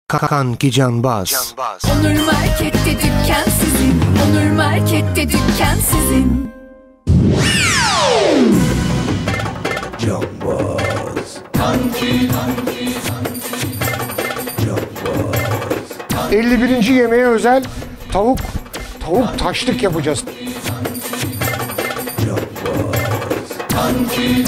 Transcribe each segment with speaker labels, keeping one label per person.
Speaker 1: Kanki Canbaz.
Speaker 2: Onur Market'te dükkan sizin. Onur Market'te dükkan sizin.
Speaker 1: Canbaz.
Speaker 3: Kanki Canbaz. 51. yemeğe özel tavuk taşlık yapacağız. Kanki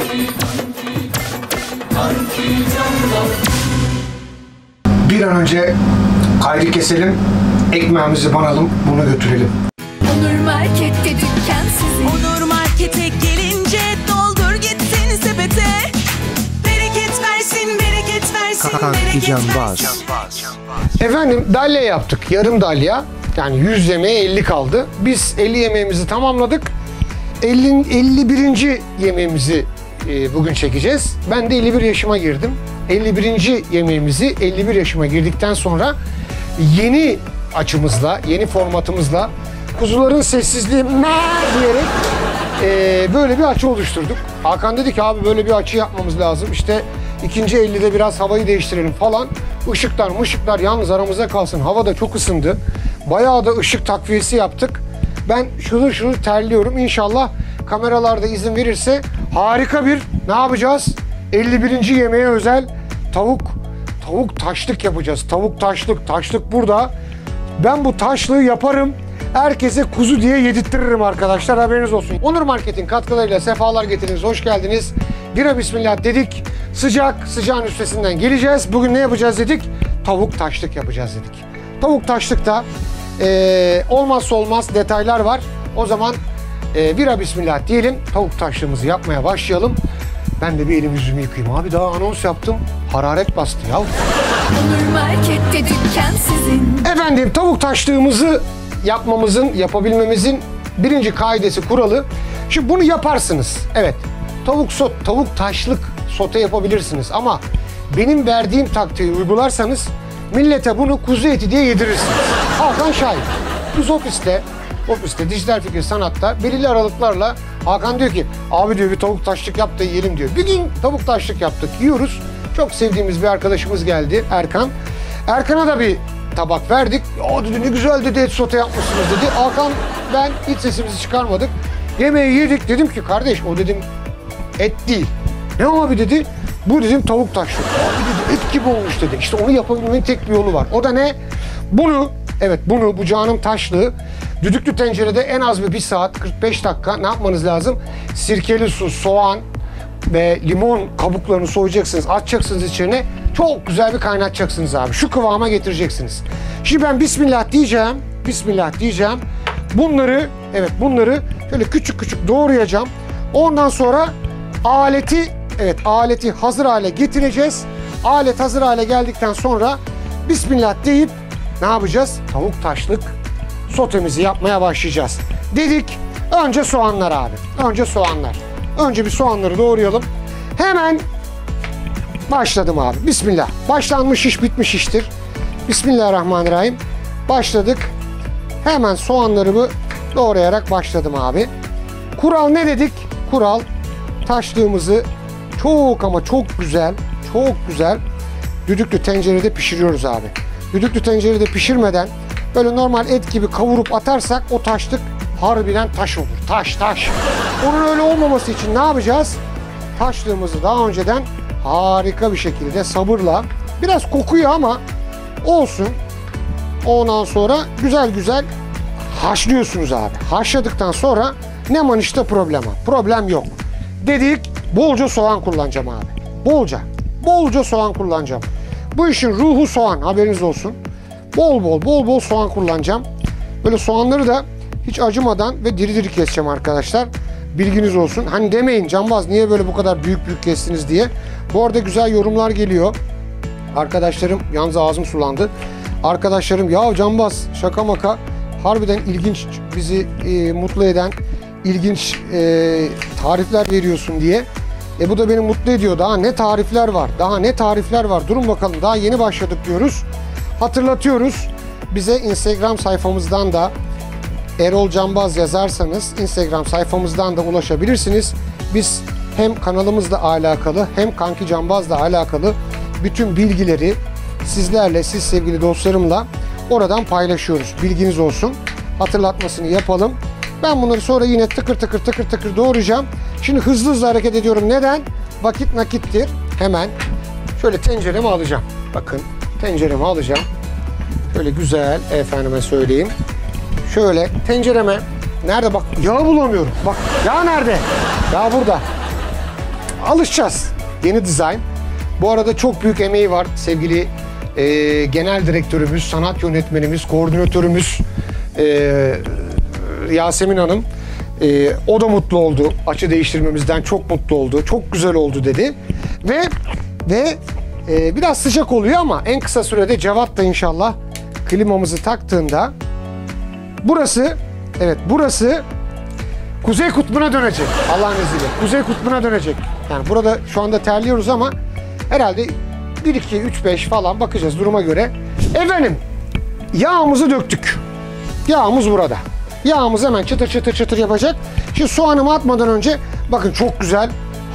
Speaker 3: Canbaz. Bir an önce kaydı keselim, ekmeğimizi banalım, bunu götürelim.
Speaker 2: Onur Market'te dükkan sizin.
Speaker 4: Onur Market'e gelince doldur gitsin sepete. Bereket versin, bereket versin,
Speaker 1: Kanki
Speaker 4: bereket
Speaker 1: Canbaz.
Speaker 4: versin.
Speaker 3: Efendim dalya yaptık, yarım dalya. Yani 100 yemeğe 50 kaldı. Biz 50 yemeğimizi tamamladık. 51. yemeğimizi bugün çekeceğiz. Ben de 51 yaşıma girdim. 51. yemeğimizi 51 yaşıma girdikten sonra yeni açımızla, yeni formatımızla kuzuların sessizliği diyerek böyle bir açı oluşturduk. Hakan dedi ki abi böyle bir açı yapmamız lazım. İşte ikinci 50'de biraz havayı değiştirelim falan. Işıklar yalnız aramıza kalsın. Hava da çok ısındı. Bayağı da ışık takviyesi yaptık. Ben şudur terliyorum. İnşallah kameralarda izin verirse harika bir ne yapacağız? 51. yemeğe özel tavuk taşlık yapacağız. Taşlık burada. Ben bu taşlığı yaparım. Herkese kuzu diye yedirttiririm arkadaşlar. Haberiniz olsun. Onur Market'in katkılarıyla sefalar getirdiniz. Hoş geldiniz. Bira bismillah dedik. Sıcağın üstesinden geleceğiz. Bugün ne yapacağız dedik? Tavuk taşlık yapacağız dedik. Tavuk taşlıkta olmazsa olmaz detaylar var. O zaman bira bismillah diyelim. Tavuk taşlığımızı yapmaya başlayalım. Ben de bir elimi yüzümü yıkayayım. Abi daha anons yaptım. Hararet bastı ya.
Speaker 2: Onur Market'te dükkan sizin.
Speaker 3: Efendim tavuk taşlığımızı yapabilmemizin birinci kaidesi, kuralı. Şimdi bunu yaparsınız. Evet. Tavuk taşlık sote yapabilirsiniz ama benim verdiğim taktiği uygularsanız millete bunu kuzu eti diye yedirirsiniz. Hakan şahit. Biz ofiste Dijital Fikir Sanat'ta belirli aralıklarla Hakan diyor ki abi diyor bir tavuk taşlık yap da yiyelim diyor. Bir gün tavuk taşlık yaptık, yiyoruz. Çok sevdiğimiz bir arkadaşımız geldi, Erkan. Erkan'a da bir tabak verdik. O dedi ne güzel dedi et sote yapmışsınız dedi. Hakan ben hiç sesimizi çıkarmadık. Yemeği yedik, dedim ki kardeş o dedim et değil. Ne abi dedi? Bu dedim tavuk taşlık. Abi dedi et gibi olmuş dedi. İşte onu yapabilmenin tek bir yolu var. O da ne? Bu canım taşlığı düdüklü tencerede en az bir saat 45 dakika ne yapmanız lazım? Sirkeli su, soğan ve limon kabuklarını soyacaksınız. Atacaksınız içine. Çok güzel bir kaynatacaksınız abi. Şu kıvama getireceksiniz. Şimdi ben bismillah diyeceğim. Bunları şöyle küçük doğrayacağım. Ondan sonra aleti hazır hale getireceğiz. Alet hazır hale geldikten sonra bismillah deyip ne yapacağız? Tavuk taşlık sotemizi yapmaya başlayacağız. Dedik önce soğanlar abi. Önce bir soğanları doğrayalım. Hemen başladım abi. Bismillah. Başlanmış iş bitmiş iştir. Bismillahirrahmanirrahim. Başladık. Hemen soğanlarımı doğrayarak başladım abi. Kural ne dedik? Kural taşlığımızı çok güzel düdüklü tencerede pişiriyoruz abi. Düdüklü tencerede pişirmeden böyle normal et gibi kavurup atarsak o taşlık harbiden taş olur. Taş. Onun öyle olmaması için ne yapacağız? Taşlığımızı daha önceden harika bir şekilde sabırla, biraz kokuyor ama olsun. Ondan sonra güzel haşlıyorsunuz abi. Haşladıktan sonra ne manişte problem yok. Dedik bolca soğan kullanacağım abi. Bolca soğan kullanacağım. Bu işin ruhu soğan, haberiniz olsun. Bol soğan kullanacağım. Böyle soğanları da hiç acımadan ve diri keseceğim arkadaşlar. Bilginiz olsun. Hani demeyin Canbaz niye böyle bu kadar büyük kestiniz diye. Bu arada güzel yorumlar geliyor. Arkadaşlarım, yalnız ağzım sulandı. Arkadaşlarım ya Canbaz şaka maka harbiden ilginç, bizi mutlu eden ilginç tarifler veriyorsun diye. Bu da beni mutlu ediyor. Daha ne tarifler var. Durun bakalım daha yeni başladık diyoruz. Hatırlatıyoruz. Bize Instagram sayfamızdan da Erol Canbaz yazarsanız Instagram sayfamızdan da ulaşabilirsiniz. Biz hem kanalımızla alakalı hem Kanki Canbaz'la alakalı bütün bilgileri sizlerle, siz sevgili dostlarımla oradan paylaşıyoruz. Bilginiz olsun. Hatırlatmasını yapalım. Ben bunları sonra yine tıkır tıkır doğrayacağım. Şimdi hızlı hareket ediyorum. Neden? Vakit nakittir. Hemen şöyle tenceremi alacağım. Bakın tenceremi alacağım. Şöyle güzel, efendime söyleyeyim. Şöyle tencereme, nerede bak, yağ bulamıyorum. Bak yağ nerede? Yağ burada. Alışacağız. Yeni dizayn. Bu arada çok büyük emeği var sevgili genel direktörümüz, sanat yönetmenimiz, koordinatörümüz Yasemin Hanım. O da mutlu oldu. Açı değiştirmemizden çok mutlu oldu. Çok güzel oldu dedi. Ve biraz sıcak oluyor ama en kısa sürede Cevat da inşallah klimamızı taktığında burası Kuzey Kutbu'na dönecek. Allah'ın izniyle. Kuzey Kutbu'na dönecek. Yani burada şu anda terliyoruz ama herhalde 1, 2, 3, 5 falan bakacağız duruma göre. Efendim, yağımızı döktük. Yağımız burada. Yağımız hemen çıtır yapacak. Şimdi soğanımı atmadan önce bakın çok güzel,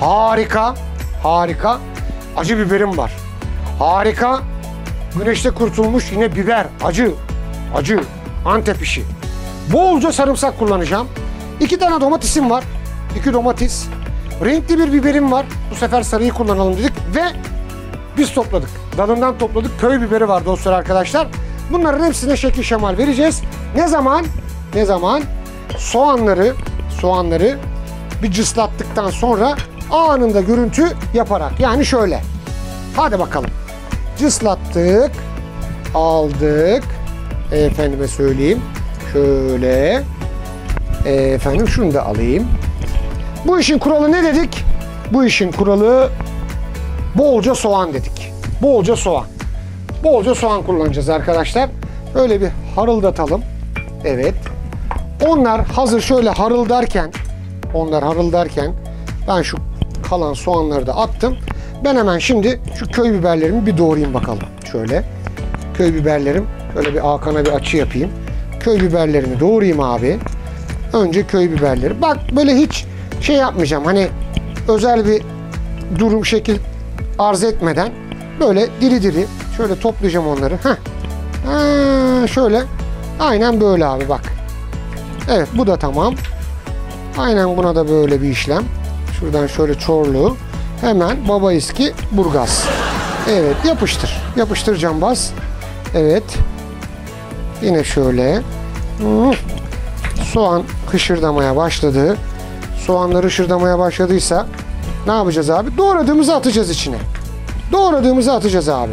Speaker 3: harika acı biberim var. Harika güneşte kurutulmuş yine biber, acı Antep işi. Bolca sarımsak kullanacağım. 2 tane domatesim var. 2 domates. Renkli bir biberim var. Bu sefer sarıyı kullanalım dedik ve biz topladık. Dalından topladık. Köy biberi var dostlar, arkadaşlar. Bunların hepsine şekil şemal vereceğiz. Ne zaman? Soğanları bir cıslattıktan sonra anında görüntü yaparak. Yani şöyle. Hadi bakalım. Cıslattık. Aldık. Efendime söyleyeyim. Şöyle. Efendim şunu da alayım. Bu işin kuralı ne dedik? Bu işin kuralı bolca soğan dedik. Bolca soğan kullanacağız arkadaşlar. Öyle bir harıldatalım. Evet. Onlar hazır şöyle harıldarken ben şu kalan soğanları da attım. Ben hemen şimdi şu köy biberlerimi bir doğrayayım bakalım. Şöyle. Köy biberlerim. Şöyle bir Hakan'a bir açı yapayım. Köy biberlerimi doğrayayım abi. Önce köy biberleri. Bak böyle hiç şey yapmayacağım. Hani özel bir durum şekil arz etmeden böyle diri şöyle toplayacağım onları. Şöyle. Aynen böyle abi bak. Evet bu da tamam. Aynen buna da böyle bir işlem. Şuradan şöyle Çorlu. Hemen Baba Eski Burgaz. Evet yapıştır. Yapıştır cambaz. Evet. Yine şöyle. Soğan hışırdamaya başladı. Soğanlar hışırdamaya başladıysa ne yapacağız abi? Doğradığımızı atacağız içine. Doğradığımızı atacağız abi.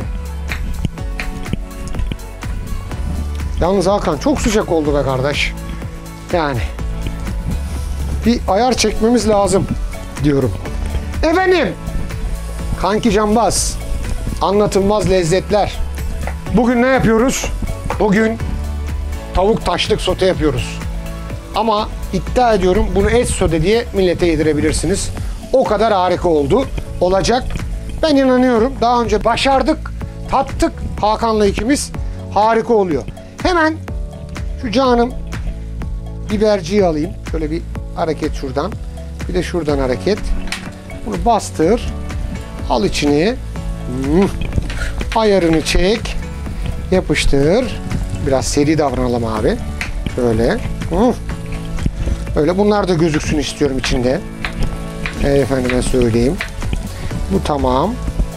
Speaker 3: Yalnız Hakan çok sıcak oldu be kardeş. Yani bir ayar çekmemiz lazım diyorum. Efendim, kanki cambaz, anlatılmaz lezzetler. Bugün ne yapıyoruz? Bugün tavuk taşlık sote yapıyoruz. Ama iddia ediyorum bunu et sote diye millete yedirebilirsiniz. O kadar harika olacak. Ben inanıyorum. Daha önce başardık, tattık Hakan'la ikimiz. Harika oluyor. Hemen şu canım biberciyi alayım. Şöyle bir hareket şuradan. Bir de şuradan hareket. Bunu bastır. Al içini. Ayarını çek. Yapıştır. Biraz seri davranalım abi. Şöyle. Öyle bunlar da gözüksün istiyorum içinde. Efendime söyleyeyim. Bu tamam.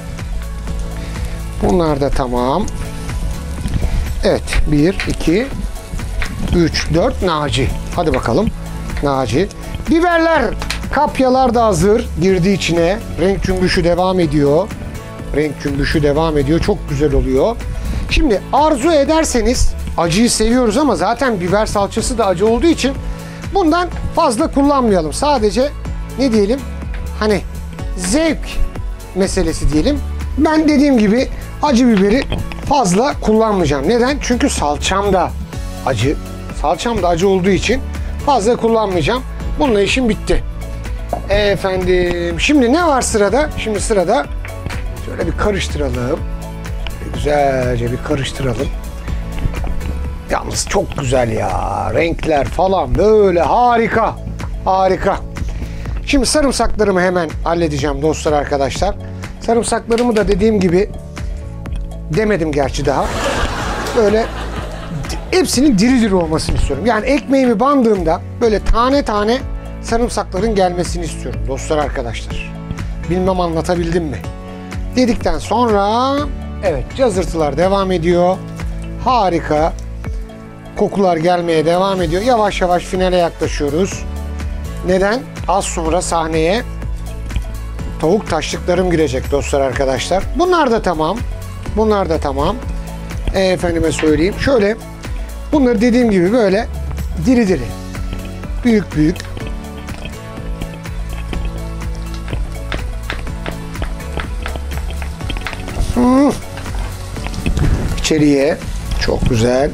Speaker 3: Bunlar da tamam. Evet. 1, 2, 3, 4 Naci. Hadi bakalım. Naci. Biberler, kapyalar da hazır. Girdi içine. Renk cümbüşü devam ediyor. Çok güzel oluyor. Şimdi arzu ederseniz acıyı seviyoruz ama zaten biber salçası da acı olduğu için bundan fazla kullanmayalım. Sadece ne diyelim? Hani zevk meselesi diyelim. Ben dediğim gibi acı biberi fazla kullanmayacağım. Neden? Çünkü salçam da acı. Salçam da acı olduğu için fazla kullanmayacağım. Bununla işim bitti. Efendim şimdi ne var sırada? Şimdi sırada şöyle bir karıştıralım. Güzelce bir karıştıralım. Yalnız çok güzel ya. Renkler falan böyle harika. Harika. Şimdi sarımsaklarımı hemen halledeceğim dostlar, arkadaşlar. Sarımsaklarımı da dediğim gibi demedim gerçi daha. Böyle hepsinin diri diri olmasını istiyorum. Yani ekmeğimi bandığımda böyle tane tane sarımsakların gelmesini istiyorum dostlar, arkadaşlar. Bilmem anlatabildim mi? Dedikten sonra evet, cazırtılar devam ediyor. Harika. Kokular gelmeye devam ediyor. Yavaş yavaş finale yaklaşıyoruz. Neden? Az sonra sahneye tavuk taşlıklarım girecek dostlar, arkadaşlar. Bunlar da tamam. Bunlar da tamam. Efendime söyleyeyim. Şöyle bunları dediğim gibi böyle diri diri. Büyük büyük. İçeriye. Çok güzel.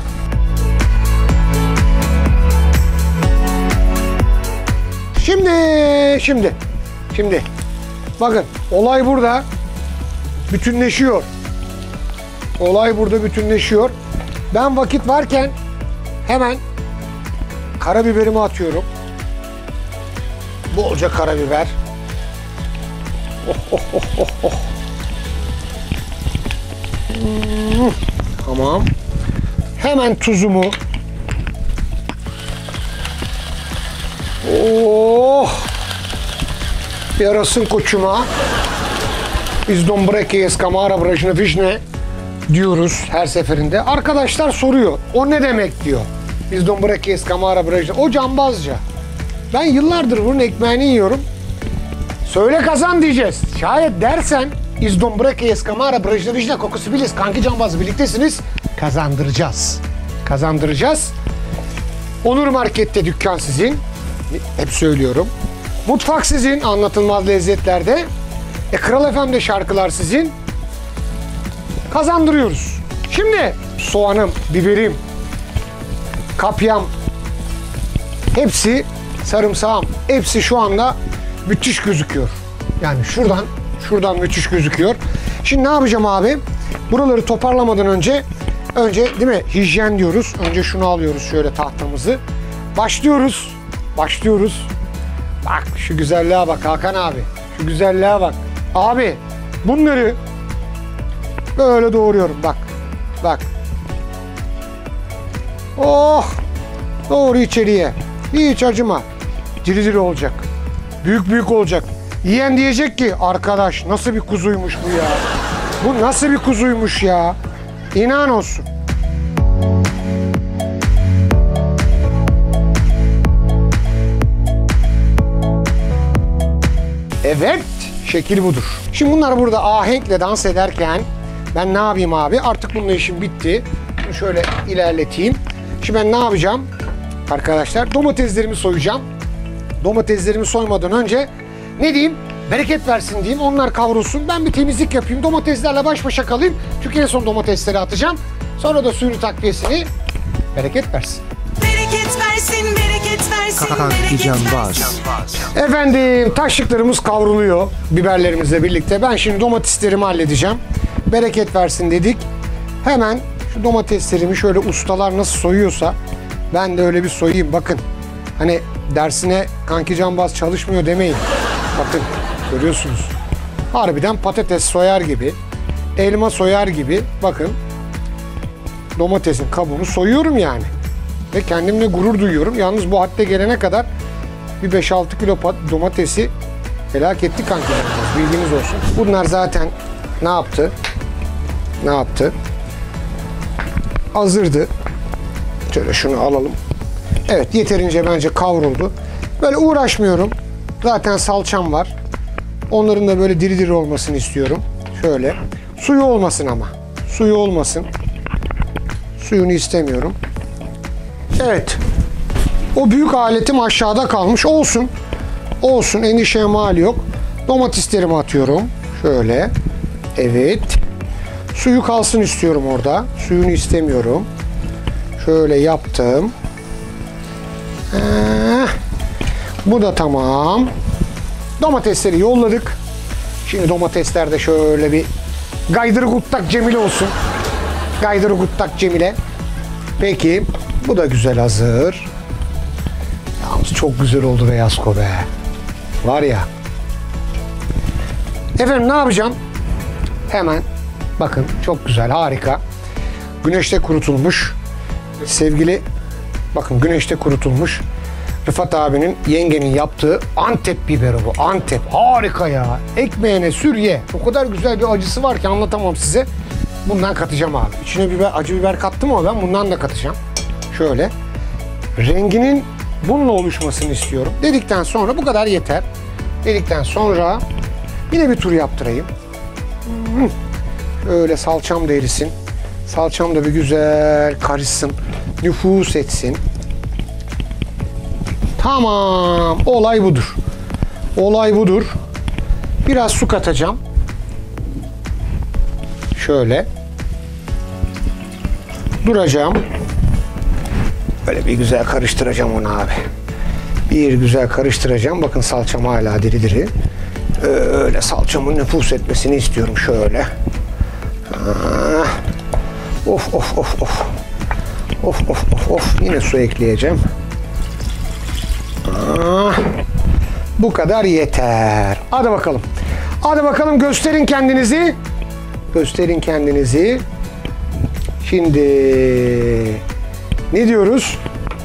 Speaker 3: Şimdi. Bakın, olay burada bütünleşiyor. Olay burada bütünleşiyor. Ben vakit varken hemen karabiberimi atıyorum. Bolca karabiber. Tamam. Hemen tuzumu. Yarasın koçuma. Biz Dombreki'ye Kamara Brajna Vişne diyoruz her seferinde. Arkadaşlar soruyor. O ne demek diyor. Biz Dombreki'ye Kamara Brajna. O cambazca. Ben yıllardır bunun ekmeğini yiyorum. Söyle kazan diyeceğiz. Şayet dersen İz Dombreki'ye Kamara Brajna Vişne kokusu biliz. Kanki cambazı birliktesiniz. Kazandıracağız. Kazandıracağız. Onur Market'te dükkan sizin. Hep söylüyorum. Mutfak sizin, anlatılmaz lezzetlerde. Kral FM'de şarkılar sizin. Kazandırıyoruz. Şimdi soğanım, biberim, kapyam, hepsi, sarımsağım, hepsi şu anda müthiş gözüküyor. Yani şuradan müthiş gözüküyor. Şimdi ne yapacağım abi? Buraları toparlamadan önce değil mi? Hijyen diyoruz. Önce şunu alıyoruz, şöyle tahtamızı. Başlıyoruz. Bak şu güzelliğe bak Hakan abi. Şu güzelliğe bak. Abi bunları böyle doğruyorum. Bak. Oh! Doğru içeriye. Hiç acıma. Diri diri olacak. Büyük büyük olacak. Yiyen diyecek ki arkadaş nasıl bir kuzuymuş bu ya. Bu nasıl bir kuzuymuş ya. İnan olsun. Evet, şekil budur. Şimdi bunlar burada ahenkle dans ederken ben ne yapayım abi? Artık bununla işim bitti. Bunu şöyle ilerleteyim. Şimdi ben ne yapacağım? Arkadaşlar domateslerimi soyacağım. Domateslerimi soymadan önce ne diyeyim? Bereket versin diyeyim. Onlar kavrulsun. Ben bir temizlik yapayım. Domateslerle baş başa kalayım. Çünkü en son domatesleri atacağım. Sonra da suyunu takviyesini bereket versin.
Speaker 4: Bereket versin, bereket versin,
Speaker 1: Kanki
Speaker 4: bereket
Speaker 1: Canbaz.
Speaker 4: versin.
Speaker 3: Efendim taşlıklarımız kavruluyor biberlerimizle birlikte. Ben şimdi domateslerimi halledeceğim. Bereket versin dedik. Hemen şu domateslerimi şöyle ustalar nasıl soyuyorsa ben de öyle bir soyayım. Bakın hani dersine Kanki Canbaz çalışmıyor demeyin. Bakın görüyorsunuz. Harbiden patates soyar gibi, elma soyar gibi bakın domatesin kabuğunu soyuyorum yani. Ve kendimle gurur duyuyorum. Yalnız bu hadde gelene kadar bir 5-6 kilo domatesi helak etti Kanki Canbaz. Bilginiz olsun. Bunlar zaten ne yaptı? Hazırdı. Şöyle şunu alalım. Evet yeterince bence kavruldu. Böyle uğraşmıyorum. Zaten salçam var. Onların da böyle diri diri olmasını istiyorum. Şöyle. Suyu olmasın ama. Suyu olmasın. Suyunu istemiyorum. Evet. O büyük aletim aşağıda kalmış. Olsun. Endişeye mal yok. Domateslerimi atıyorum. Şöyle. Evet. Suyu kalsın istiyorum orada. Suyunu istemiyorum. Şöyle yaptım. Bu da tamam. Domatesleri yolladık. Şimdi domatesler de şöyle bir gaydırguttak Cemile olsun. Gaydırguttak Cemile. Peki. Bu da güzel hazır. Yalnız çok güzel oldu be Yasko be. Var ya. Efendim ne yapacağım? Hemen Bakın çok güzel, harika. Güneşte kurutulmuş. Sevgili, bakın güneşte kurutulmuş. Rıfat abinin, yengenin yaptığı Antep biberi bu. Antep. Harika ya. Ekmeğine sür ye. O kadar güzel bir acısı var ki anlatamam size. Bundan katacağım abi. İçine acı biber kattım ama ben bundan da katacağım. Şöyle. Renginin bununla oluşmasını istiyorum. Dedikten sonra bu kadar yeter. Dedikten sonra yine bir tur yaptırayım. Öyle salçam da erisin. Salçam da bir güzel karışsın. Nüfuz etsin. Tamam. Olay budur. Olay budur. Biraz su katacağım. Şöyle. Duracağım. Böyle bir güzel karıştıracağım onu abi. Bir güzel karıştıracağım. Bakın salçam hala diri diri. Öyle salçamın nüfuz etmesini istiyorum şöyle. Of of of of. Of of of of. Yine su ekleyeceğim. Bu kadar yeter. Hadi bakalım. Hadi bakalım, gösterin kendinizi. Gösterin kendinizi. Şimdi ne diyoruz?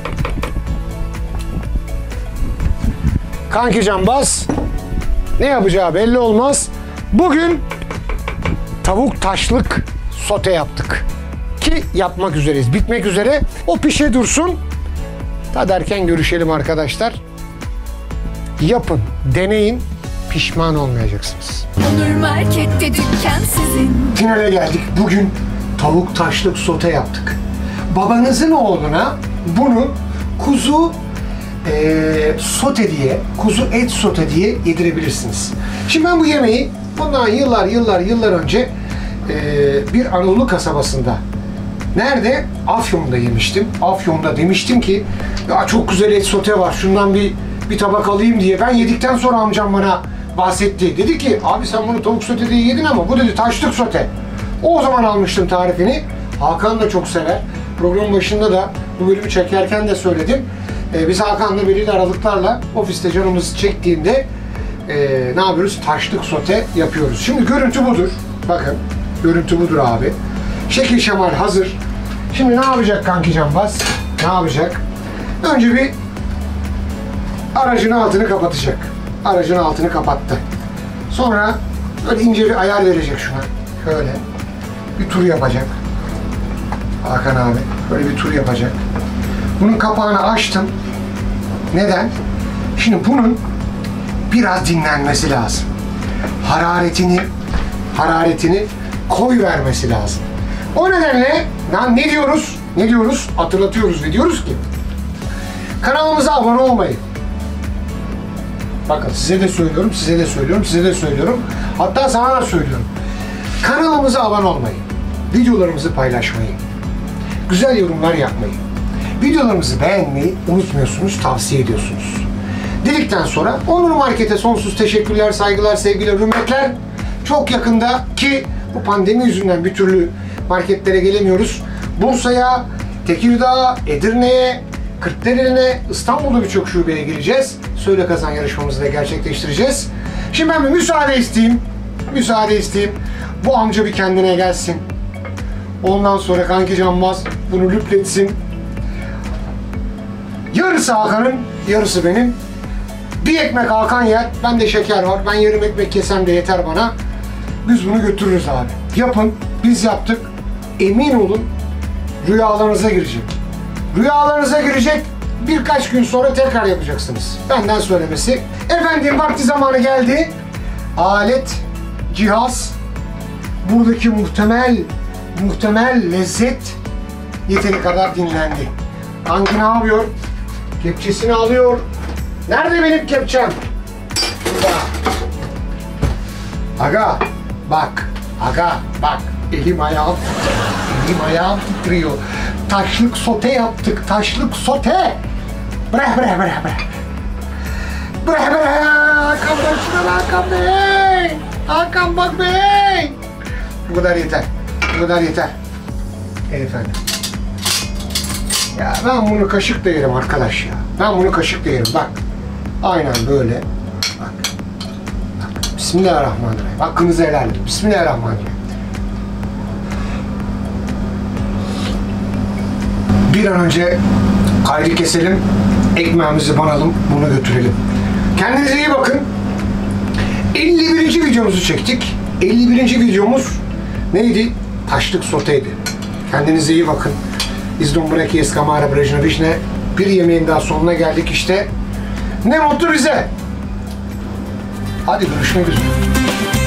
Speaker 3: Kanki Canbaz ne yapacağı belli olmaz. Bugün tavuk taşlık sote yaptık. Ki yapmak üzereyiz. Bitmek üzere. O pişe dursun. Tadarken görüşelim arkadaşlar. Yapın, deneyin. Pişman olmayacaksınız.
Speaker 2: Onur Market'te dükkan sizin.
Speaker 3: Finale geldik. Bugün tavuk taşlık sote yaptık. Babanızın oğluna bunu kuzu sote diye, kuzu et sote diye yedirebilirsiniz. Şimdi ben bu yemeği bundan yıllar önce bir Anadolu kasabasında, nerede? Afyon'da yemiştim. Afyon'da demiştim ki ya çok güzel et sote var, şundan bir tabak alayım diye. Ben yedikten sonra amcam bana bahsetti. Dedi ki abi sen bunu tavuk sote diye yedin ama bu dedi taşlık sote. O zaman almıştım tarifini. Hakan da çok sever. Programın başında da bu bölümü çekerken de söyledim. Biz Hakan'la belirli aralıklarla ofiste canımız çektiğinde ne yapıyoruz? Taşlık sote yapıyoruz. Şimdi görüntü budur. Bakın görüntü budur abi. Şekil şemal hazır. Şimdi ne yapacak kanki Canbaz? Ne yapacak? Önce bir aracın altını kapatacak. Aracın altını kapattı. Sonra böyle ince bir ayar verecek şuna. Şöyle bir tur yapacak. Hakan abi böyle bir tur yapacak. Bunun kapağını açtım. Neden? Şimdi bunun biraz dinlenmesi lazım. Hararetini koy vermesi lazım. O nedenle ne diyoruz? Ne diyoruz? Hatırlatıyoruz ve diyoruz ki kanalımıza abone olmayı. Bakın size de söylüyorum, size de söylüyorum, size de söylüyorum. Hatta sana da söylüyorum. Kanalımıza abone olmayı, videolarımızı paylaşmayı, güzel yorumlar yapmayı, videolarımızı beğenmeyi unutmuyorsunuz, tavsiye ediyorsunuz. Dedikten sonra Onur Market'e sonsuz teşekkürler, saygılar, sevgiler, hürmetler. Çok yakında ki bu pandemi yüzünden bir türlü marketlere gelemiyoruz. Bursa'ya, Tekirdağ'a, Edirne'ye, Kırklareli'ne, İstanbul'da birçok şubeye geleceğiz. Söyle Kazan yarışmamızı da gerçekleştireceğiz. Şimdi ben bir müsaade isteyeyim. Müsaade isteyeyim. Bu amca bir kendine gelsin. Ondan sonra kanki Canbaz bunu lüpletsin. Yarısı Hakan'ın, yarısı benim. Bir ekmek Hakan yer, bende şeker var. Ben yarım ekmek yesem de yeter bana. Biz bunu götürürüz abi. Yapın, biz yaptık. Emin olun rüyalarınıza girecek. Rüyalarınıza girecek. Birkaç gün sonra tekrar yapacaksınız. Benden söylemesi. Efendim vakti zamanı geldi. Alet, cihaz, buradaki muhtemel lezzet yeteri kadar dinlendi. Kanki ne yapıyor? Kepçesini alıyor. Nerede benim kepçem? Burada. Aga bak. Aga bak. Elim ayağım titriyor. Taşlık sote yaptık. Taşlık sote. Bre. Hakan bak şuna Hakan Bey. Hakan bak bey. Bu kadar yeter. Bu kadar yeter. Efendim. Ya ben bunu kaşıkla yerim arkadaş ya. Ben bunu kaşıkla yerim. Bak. Aynen böyle. Bak. Bismillahirrahmanirrahim. Hakkınızı helal edin. Bismillahirrahmanirrahim. bir an önce kaydı keselim, ekmeğimizi banalım, bunu götürelim. Kendinize iyi bakın. 51. videomuzu çektik. 51. videomuz neydi? Taşlık soteydi. Kendinize iyi bakın. İzdombreki eskamara brejna vişne. Bir yemeğin daha sonuna geldik işte. Ne mutlu bize. Hadi görüşmek üzere.